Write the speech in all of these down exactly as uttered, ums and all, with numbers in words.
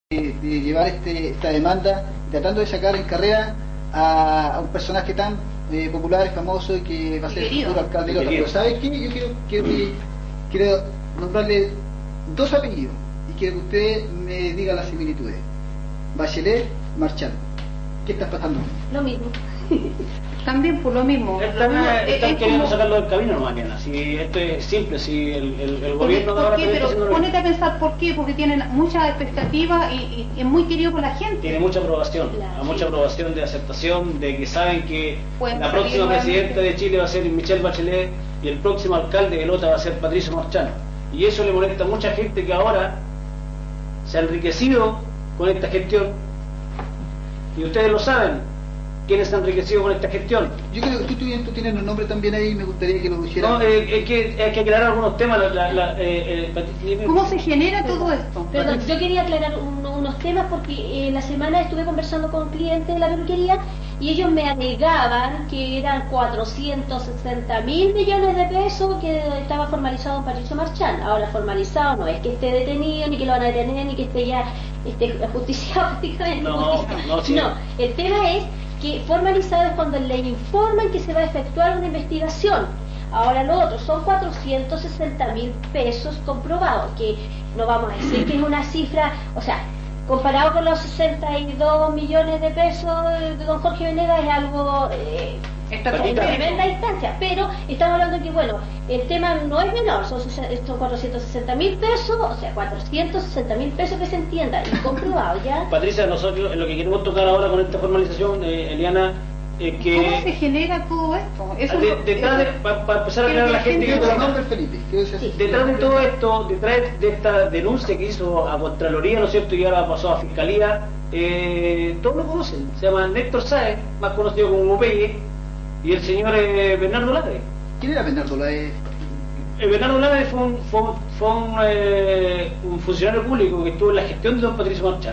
de, de llevar este, esta demanda, tratando de sacar en carrera a, a un personaje tan eh, popular, famoso y que va a ser el futuro alcalde de Lota. Pero ¿sabes qué? Yo quiero, quiero, quiero nombrarle dos apellidos y quiero que usted me diga las similitudes. Bachelet, Marchal. ¿Qué está pasando? Lo mismo. También por lo mismo. Están, Uno, están es queriendo como... sacarlo del camino, no, Mariana. Si esto es simple, si el, el, el ¿Por gobierno de ¿por ahora qué? está Pero haciendo lo ponete mismo. a pensar por qué, porque tienen muchas expectativas y, y, y es muy querido por la gente. Tiene mucha aprobación, Claro, mucha sí. aprobación de aceptación, de que saben que Pueden la salir próxima nuevamente. presidenta de Chile va a ser Michelle Bachelet y el próximo alcalde de Lota va a ser Patricio Marchal. Y eso le molesta a mucha gente que ahora se ha enriquecido con esta gestión. Y ustedes lo saben, quiénes se han enriquecido con esta gestión. Yo creo que tú, tú, tú tienes los nombres también ahí, me gustaría que lo dijeras. No, eh, es que hay que aclarar algunos temas. La, la, la, eh, eh, ¿Cómo se genera todo esto? Perdón, yo quería aclarar un- unos temas porque en la semana estuve conversando con clientes de la peluquería y ellos me alegaban que eran cuatrocientos sesenta mil millones de pesos que estaba formalizado en Patricio Marchal. Ahora, formalizado no es que esté detenido, ni que lo van a detener, ni que esté ya esté justiciado prácticamente. No, justiciado. no, sí. No, el tema es que formalizado es cuando le informan que se va a efectuar una investigación. Ahora lo otro, son cuatrocientos sesenta mil pesos comprobados, que no vamos a decir que es una cifra, o sea, comparado con los sesenta y dos millones de pesos de don Jorge Venegas es algo eh, Está en Patita. tremenda instancia, pero estamos hablando de que, bueno, el tema no es menor, son ses- estos cuatrocientos sesenta mil pesos, o sea, cuatrocientos sesenta mil pesos que se entienda, y comprobado ya. Patricia, nosotros lo que queremos tocar ahora con esta formalización, eh, Eliana, es ¿Cómo se que genera todo esto? Eso de- es- detrás de, eso- para empezar a quiero aclarar a que la la gente gente que Los lo nombres, Felipe. Quiero decir- Sí. detrás de todo esto, detrás de esta denuncia que hizo a Contraloría, ¿no es cierto?, y ahora pasó a Fiscalía, eh, todos lo conocen, se llama Néstor Sáez, más conocido como Popeye, y el señor eh, Bernardo Lagre. ¿Quién era Bernardo Laez? Eh, Bernardo Lagre fue, un, fue, un, fue un, eh, un funcionario público que estuvo en la gestión de don Patricio Marchal.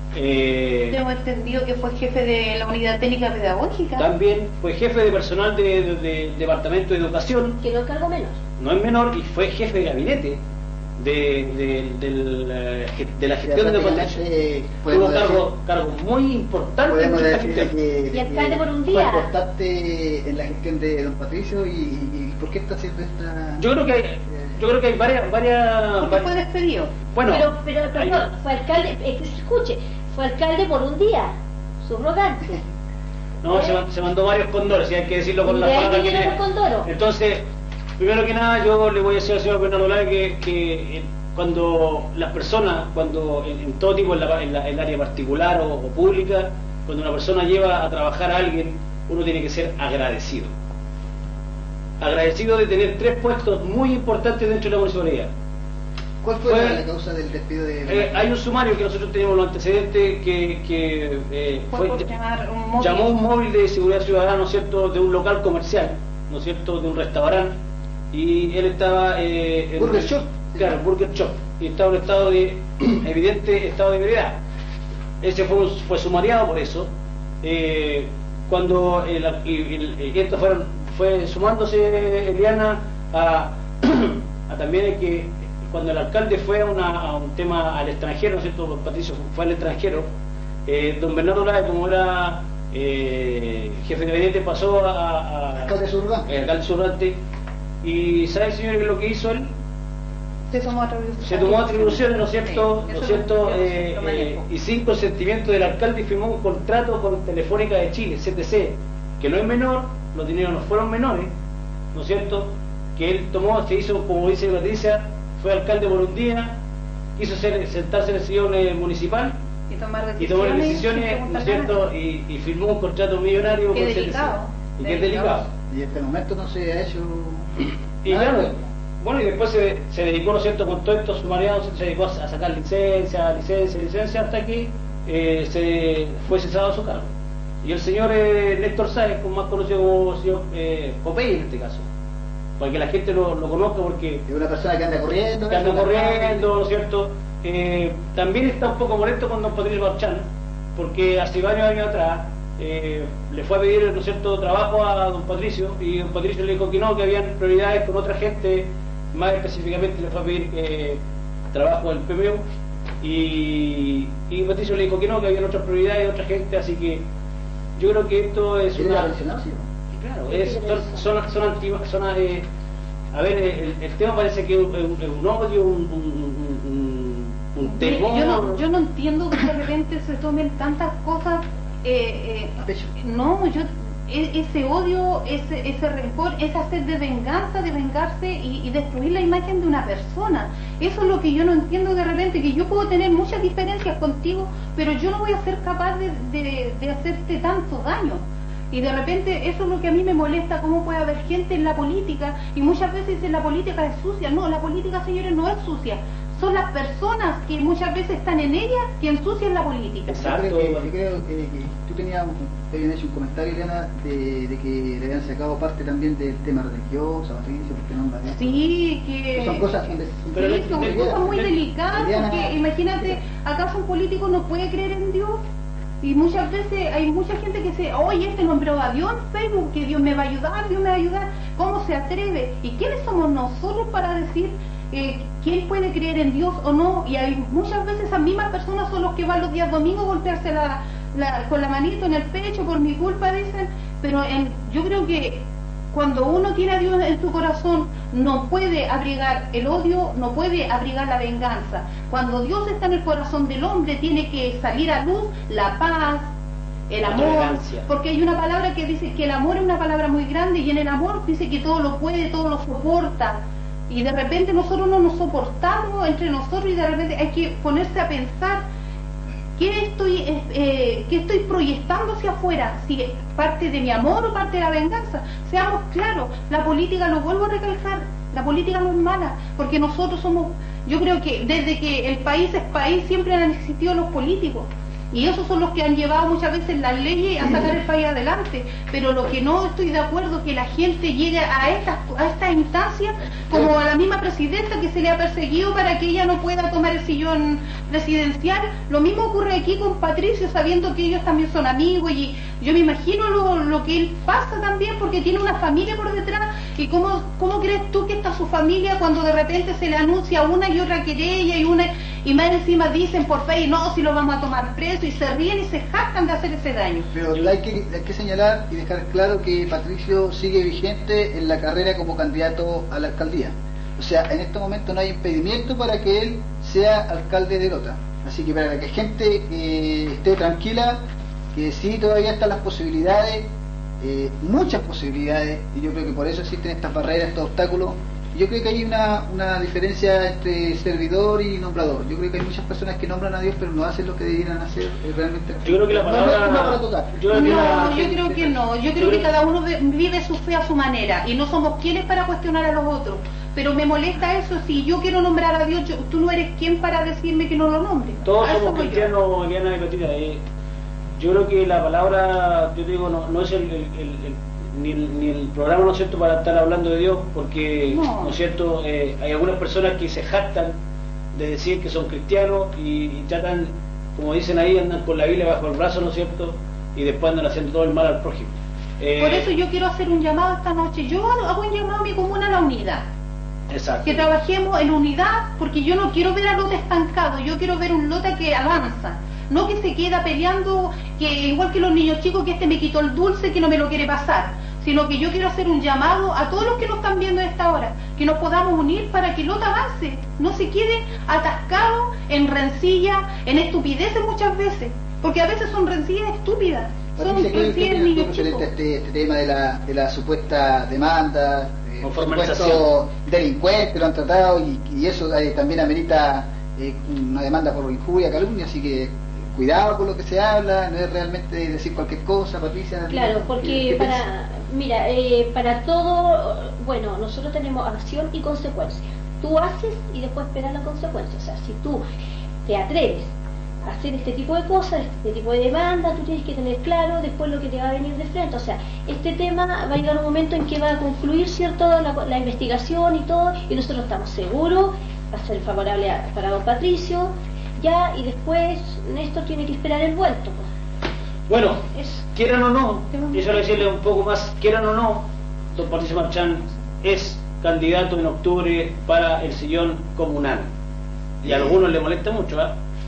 Eh, Tengo entendido que fue jefe de la unidad técnica pedagógica. también fue jefe de personal de, de- de- Departamento de Educación, Que no es cargo menos. no es menor, y fue jefe de gabinete de, de, del, eh, ge- de la gestión de Don Patricio. Prácticamente, Tuvo podemos cargos decir- cargos muy importantes Podemos en esta decir gestión. que Y alcalde por un fue día. importante en la gestión de don Patricio y, y, y ¿por qué está haciendo esta...? Yo creo que hay, yo creo que hay varias, varias, Porque fue vari- despedido. bueno, pero, pero, hay- perdón, fue alcalde, es que se escuche, fue alcalde por un día, subrogante. no, se, man- se mandó varios condores, y hay que decirlo con Y la de ahí palabra que viene tiene. los condoros. Entonces, primero que nada, yo le voy a decir al señor Bernardo Lagre que, que eh, cuando las personas, cuando en, en todo tipo, en, la, en, la, en el área particular o, o pública, cuando una persona lleva a trabajar a alguien, uno tiene que ser agradecido. Agradecido de tener tres puestos muy importantes dentro de la municipalidad. ¿Cuál fue, Fue- la, la causa del despido de...? Eh, hay un sumario que nosotros tenemos los antecedentes que, que eh, Fue fue- por llamar un móvil. llamó un móvil de seguridad ciudadana, ¿no es cierto?, de un local comercial, ¿no es cierto?, de un restaurante, y él estaba eh, en Burger Shop. Claro, Burger Shop, y estaba en un estado de evidente estado de ebriedad. Ese fue, fue sumariado por eso. Eh, cuando el, y, y- y esto fueron, fue sumándose, Eliana, a, a también que cuando el alcalde fue a, una, a un tema al extranjero, ¿no es cierto?, Patricio fue al extranjero, eh, don Bernardo Lagre, como era eh, jefe de gabinete, pasó a, a Alcalde subrogante. eh, alcalde subrogante, y ¿sabe, señor, qué es lo que hizo él? Se tomó atribuciones. Se tomó atribuciones, ¿no es cierto?, Sí, ¿no es eso cierto? lo- Eh, lo eh, manejo. y sin consentimiento del alcalde firmó un contrato con Telefónica de Chile, C T C, que no es menor, los dineros no fueron menores, ¿no es cierto?, que él tomó, se hizo, como dice Patricia, fue alcalde por un día, quiso ser, sentarse en el sillón eh, municipal Y tomar y decisiones. tomar sin decisiones, ¿no preguntar es cierto?, nada. y, y firmó un contrato millonario Qué con C T C. delicado, Y que es delicado. delicado. Y hasta el momento no se ha hecho... Y nada. claro, bueno, y después se, se dedicó, ¿no es cierto?, con todo esto sumariado, se dedicó a sacar licencia, licencia, licencia, hasta que eh, se fue cesado a su cargo. Y el señor eh, Néstor Sáez, como más conocido como señor eh, Popeye en este caso, para que la gente lo, lo conozca, porque Es una persona que anda corriendo... que anda eso, corriendo, ¿no es cierto? Eh, también está un poco molesto con don Patricio Marchal, porque hace varios años atrás eh, le fue a pedir, ¿no es cierto?, trabajo a don Patricio, y don Patricio le dijo que no, que habían prioridades con otra gente, más específicamente le fue a pedir eh, trabajo en el P M U, y, y Patricio le dijo que no, que había otras prioridades, otra gente, así que yo creo que esto es una... Claro, es, son, son, son, anti, son eh, a ver, el, el tema parece que es un, un odio, un, un, un, un temor. Yo no, yo no entiendo que de repente se tomen tantas cosas, eh, eh, no, yo... ese odio, ese, ese rencor, esa sed de venganza, de vengarse y, y destruir la imagen de una persona. Eso es lo que yo no entiendo de repente, que yo puedo tener muchas diferencias contigo, pero yo no voy a ser capaz de, de, de hacerte tanto daño. Y de repente eso es lo que a mí me molesta, cómo puede haber gente en la política, y muchas veces dicen la política es sucia. No, la política, señores, no es sucia. Son las personas que muchas veces están en ella que ensucian la política. Exacto. Yo creo que, yo creo que, que tú tenías, te habían hecho un comentario, Eliana, de, de que le habían sacado parte también del tema religioso, Patricio, porque no la Sí, que... Son cosas, son, pero sí, son cosas muy delicadas, Eliana, porque imagínate, ¿acaso un político no puede creer en Dios? Y muchas veces hay mucha gente que dice, oye, este nombró a Dios en Facebook, que Dios me va a ayudar, Dios me va a ayudar. ¿Cómo se atreve? ¿Y quiénes somos nosotros para decir eh, quién puede creer en Dios o no? Y hay muchas veces esas mismas personas son los que van los días domingos a golpearse la, la, con la manito en el pecho, por mi culpa, dicen. Pero en, yo creo que cuando uno tiene a Dios en su corazón, no puede abrigar el odio, no puede abrigar la venganza. Cuando Dios está en el corazón del hombre, tiene que salir a luz la paz, el amor, porque hay una palabra que dice que el amor es una palabra muy grande, y en el amor dice que todo lo puede, todo lo soporta. Y de repente nosotros no nos soportamos entre nosotros, y de repente hay que ponerse a pensar ¿qué estoy, eh, ¿qué estoy proyectando hacia afuera? Si es parte de mi amor o parte de la venganza. Seamos claros, la política, lo vuelvo a recalcar, la política no es mala, porque nosotros somos, yo creo que desde que el país es país siempre han existido los políticos, y esos son los que han llevado muchas veces las leyes a sacar el país adelante. Pero lo que no estoy de acuerdo es que la gente llegue a estas a estas instancias, como a la misma presidenta que se le ha perseguido para que ella no pueda tomar el sillón presidencial. Lo mismo ocurre aquí con Patricio, sabiendo que ellos también son amigos, y yo me imagino lo, lo que él pasa también, porque tiene una familia por detrás. Y cómo, cómo crees tú que está su familia cuando de repente se le anuncia una y otra querella, y una y más encima dicen por fe, no, si lo vamos a tomar preso, y se ríen y se jactan de hacer ese daño. Pero hay que, hay que señalar y dejar claro que Patricio sigue vigente en la carrera como candidato a la alcaldía. O sea, en este momento no hay impedimento para que él sea alcalde de Lota. Así que para que gente eh, esté tranquila, que sí todavía están las posibilidades, eh, muchas posibilidades, y yo creo que por eso existen estas barreras, estos obstáculos. Yo creo que hay una, una diferencia entre servidor y nombrador. Yo creo que hay muchas personas que nombran a Dios pero no hacen lo que deberían hacer realmente. Yo creo que la palabra... No, no, yo, no, yo creo que no. Yo creo que cada uno vive su fe a su manera, y no somos quienes para cuestionar a los otros. Pero me molesta eso, si yo quiero nombrar a Dios, yo, tú no eres quien para decirme que no lo nombre. Todos somos cristianos, Eliana y Patricia. Eh, yo creo que la palabra, yo digo, no, no es el... el, el, el Ni el, ni el programa, ¿no es cierto?, para estar hablando de Dios, porque, ¿no, ¿no es cierto?, eh, hay algunas personas que se jactan de decir que son cristianos y, y tratan, como dicen ahí, andan con la Biblia bajo el brazo, ¿no es cierto?, y después andan haciendo todo el mal al prójimo. Eh, Por eso yo quiero hacer un llamado esta noche. Yo hago un llamado a mi comuna a la unidad. Exacto. Que trabajemos en unidad, porque yo no quiero ver a Lota estancado, yo quiero ver un Lota que avanza. No que se queda peleando, que igual que los niños chicos, que este me quitó el dulce, que no me lo quiere pasar, sino que yo quiero hacer un llamado a todos los que nos están viendo a esta hora, que nos podamos unir para que Lota avance, no se quede atascado en rencilla, en estupideces muchas veces, porque a veces son rencillas estúpidas, son rencillas niños chicos. Este, este tema de la, de la supuesta demanda, eh, supuesto delincuente, lo han tratado, y, y eso eh, también amerita eh, una demanda por injuria, calumnia, así que cuidado con lo que se habla, no es realmente decir cualquier cosa, Patricia. Claro, porque para, mira, eh, para todo, bueno, nosotros tenemos acción y consecuencia. Tú haces y después esperas la consecuencia. O sea, si tú te atreves a hacer este tipo de cosas, este tipo de demanda, tú tienes que tener claro después lo que te va a venir de frente. O sea, este tema va a llegar un momento en que va a concluir, ¿cierto?, la, la investigación y todo, y nosotros estamos seguros, va a ser favorable a, para don Patricio. Ya, y después Néstor tiene que esperar el vuelto. Bueno, es, quieran o no, y eso decirle un poco más, quieran o no, don Patricio Marchán es candidato en octubre para el sillón comunal. Y a algunos le molesta mucho, ¿eh?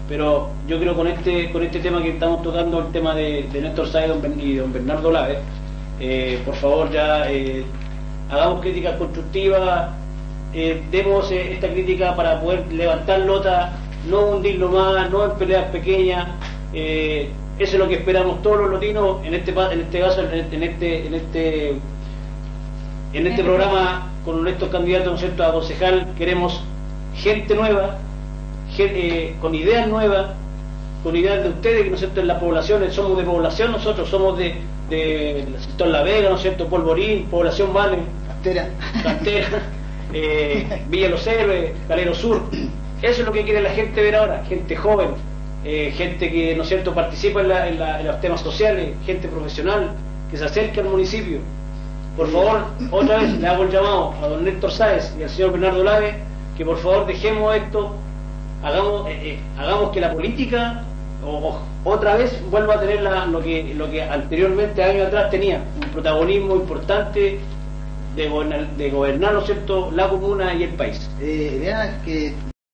pero yo creo con este con este tema que estamos tocando, el tema de, de Néstor Sáez y don Bernardo Lave, eh, por favor ya eh, hagamos críticas constructivas, eh, demos eh, esta crítica para poder levantar lota, no hundirlo más, no en peleas pequeñas. eh, eso es lo que esperamos todos los lotinos en este en este caso en este en este en este, en este programa con estos candidatos, ¿no es cierto?, a concejal. Queremos gente nueva, gente, eh, con ideas nuevas, con ideas de ustedes, que, ¿no es cierto?, en la población, somos de población, nosotros somos de, de el sector La Vega, ¿no es cierto?, Polvorín, población Vale, Cantera, Cantera eh, Villa Los Héroes, Calero Sur. Eso es lo que quiere la gente ver ahora, gente joven, eh, gente que, ¿no es cierto?, participa en, la, en, la, en los temas sociales, gente profesional, que se acerca al municipio. Por favor, otra vez le hago el llamado a don Néstor Sáez y al señor Bernardo Lave, que por favor dejemos esto, hagamos eh, eh, hagamos que la política o, o, otra vez vuelva a tener la, lo que lo que anteriormente, años atrás, tenía un protagonismo importante de gobernar, de gobernar, ¿no es cierto?, la comuna y el país. Eh, vean que